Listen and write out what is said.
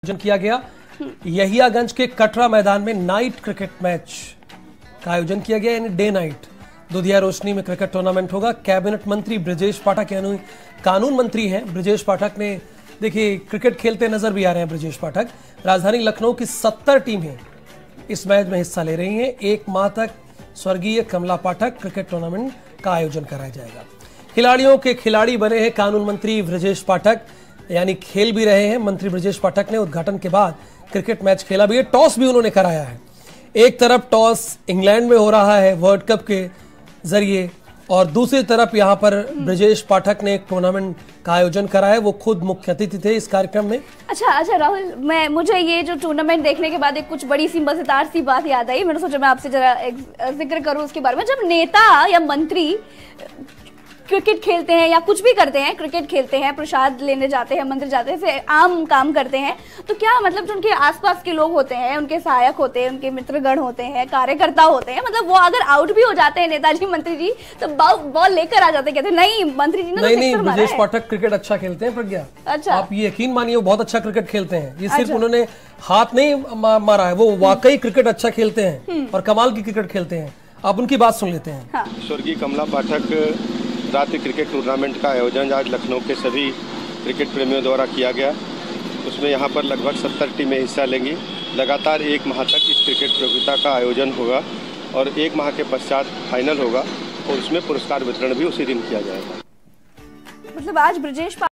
आयोजन किया गया। यहियागंज के कटरा मैदान में नाइट क्रिकेट मैच का आयोजन किया गया, यानी डे नाइट। दुधिया रोशनी में क्रिकेट टूर्नामेंट होगा। कैबिनेट मंत्री ब्रजेश पाठक, यानी कानून मंत्री हैं ब्रजेश पाठक ने, देखिए क्रिकेट खेलते नजर भी आ रहे हैं ब्रजेश पाठक। राजधानी लखनऊ की 70 टीमें इस मैच में हिस्सा ले रही हैं। 1 माह तक स्वर्गीय कमला पाठक क्रिकेट टूर्नामेंट का आयोजन कराया जाएगा। खिलाड़ियों के खिलाड़ी बने हैं कानून मंत्री ब्रजेश पाठक, यानी खेल भी रहे हैं। मंत्री ब्रजेश पाठक ने उद्घाटन के बाद क्रिकेट मैच खेला भी है। टॉस भी उन्होंने कराया है। एक तरफ टॉस इंग्लैंड में हो रहा है वर्ल्ड कप के जरिए, और दूसरी तरफ यहाँ पर ब्रजेश पाठक ने एक टूर्नामेंट का आयोजन कराया। वो खुद मुख्य अतिथि थे इस कार्यक्रम में। अच्छा राहुल, मुझे ये जो टूर्नामेंट देखने के बाद एक कुछ बड़ी सी मजेदार सी बात याद आई। मैंने सोचा मैं आपसे जरा जिक्र करूं उसके बारे में। जब नेता या मंत्री क्रिकेट खेलते हैं या कुछ भी करते हैं, क्रिकेट खेलते हैं, प्रसाद लेने जाते हैं, मंदिर जाते हैं, फिर आम काम करते हैं, तो क्या मतलब जो उनके आसपास के लोग होते हैं, उनके सहायक होते हैं, उनके मित्रगण होते हैं, कार्यकर्ता होते हैं, मतलब वो अगर आउट भी हो जाते हैं नेताजी मंत्री जी, तो बॉल लेकर आ जाते हैं, कहते हैं नहीं मंत्री जी ने नहीं ब्रजेश पाठक क्रिकेट अच्छा खेलते हैं प्रज्ञा। अच्छा, आप ये यकीन मानिए वो बहुत अच्छा क्रिकेट खेलते हैं। ये सिर्फ उन्होंने हाथ नहीं मारा है, वो वाकई क्रिकेट अच्छा खेलते हैं और कमाल की क्रिकेट खेलते हैं। आप उनकी बात सुन लेते हैं। स्वर्गीय कमला पाठक रात्रि क्रिकेट टूर्नामेंट का आयोजन आज लखनऊ के सभी क्रिकेट प्रेमियों द्वारा किया गया। उसमें यहाँ पर लगभग 70 टीमें हिस्सा लेंगी। लगातार 1 माह तक इस क्रिकेट प्रतियोगिता का आयोजन होगा और 1 माह के पश्चात फाइनल होगा और उसमें पुरस्कार वितरण भी उसी दिन किया जाएगा। मतलब आज ब्रजेश